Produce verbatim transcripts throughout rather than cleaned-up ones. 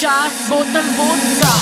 चार बोतल वोडका।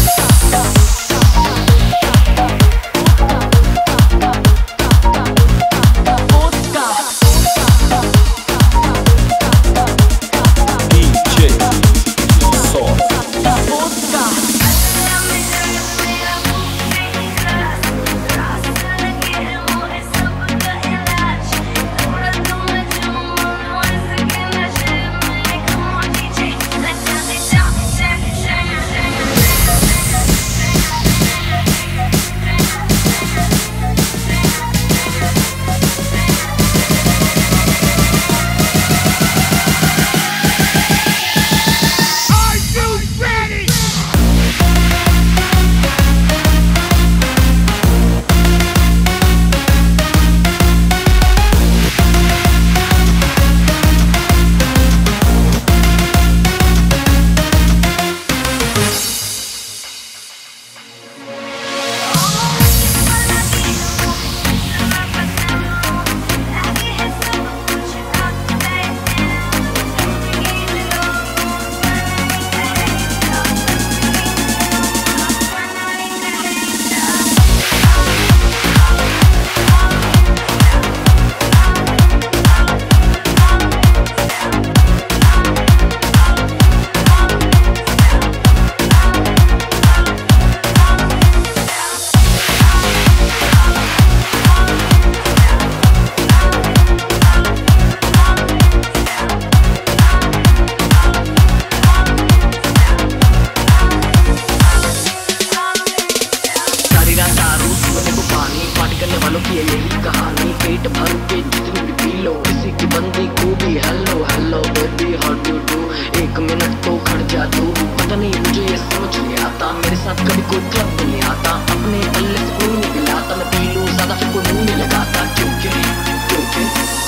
कहानी पेट भर के जितनी भी पी लो, किसी की बंदी को भी hello hello baby how do do, एक मिनट तो खड़ जा तू। पता नहीं मुझे ये समझ नहीं आता, मेरे साथ कभी कोई क्लब नहीं आता, अपने पल्ले से कोई नहीं पिलाता, मैं पी लूं ज्यादा फिर कोई मुंह नहीं लगाता, क्योंकि क्योंकि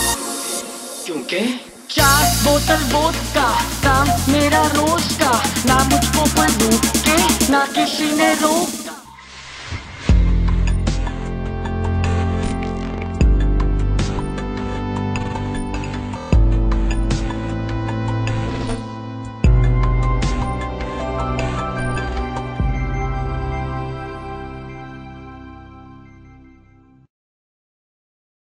क्योंकि चार बोतल वोडका काम मेरा रोज का, ना मुझको कोई रोके ना किसी ने रोका।